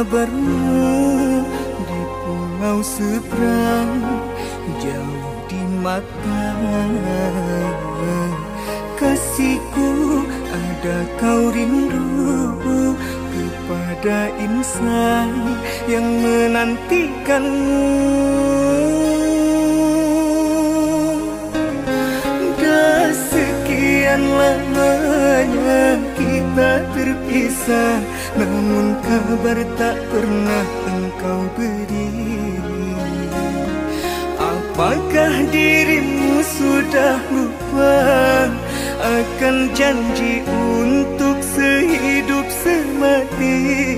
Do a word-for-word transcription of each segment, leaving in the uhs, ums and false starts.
kabarmu di pulau seberang, jauh di mata. Kasihku, ada kau rindu kepada insan yang menantikanmu. Dah sekian lamanya kita terpisah, namun kabar tak pernah engkau beri. Apakah dirimu sudah lupa akan janji untuk sehidup semati?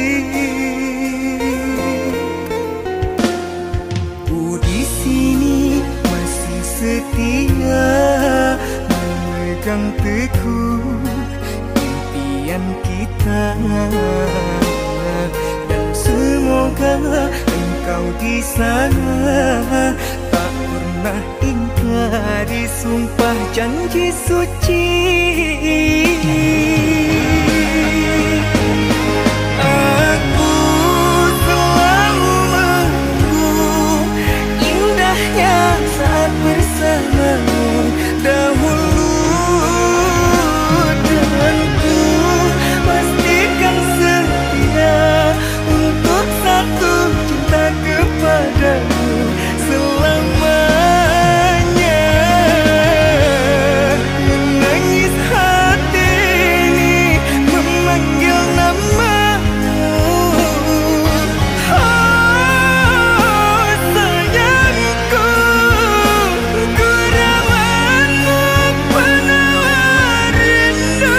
Ku di sini masih setia memegang teguh impian kita, dan semoga engkau di sana tak pernah ingkari sumpah janji suci. Aku selalu menunggu indahnya saat bersamamu dahulu, dan ku pastikan setia untuk satu cinta kepadamu selamanya. Menangis hati ini memanggil namamu. Oh sayangku, ku rawatmu penawar rindu.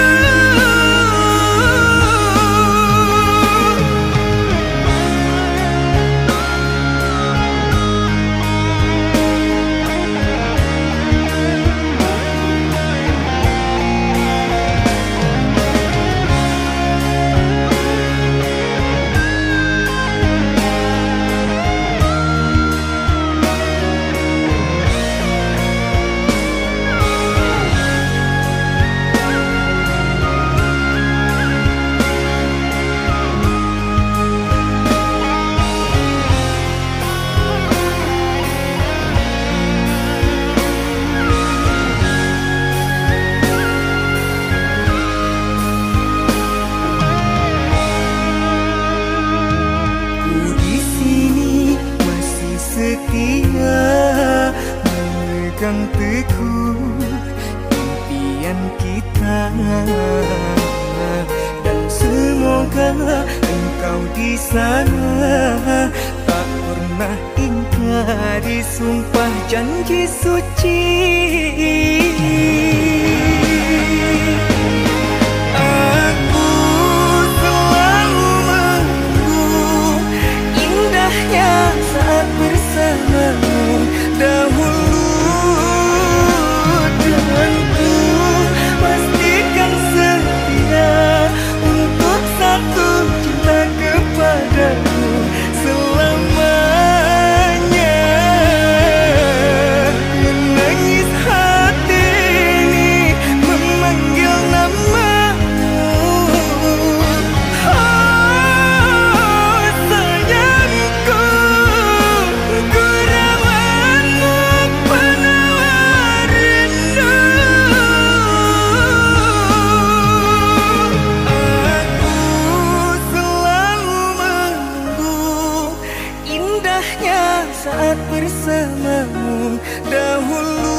Setia memegang teguh impian kita, dan semoga engkau di sana tak pernah ingkari sumpah janji suci. Aku selalu menunggu indahnya saat bersamamu dahulu, dan ku pastikan setia untuk satu cinta kepadamu selamanya. Menangis hati ini memanggil namamu. Oh sayangku, ku rawatmu penawar rindu. Aku selalu menunggu indahnya saat bersamamu dahulu,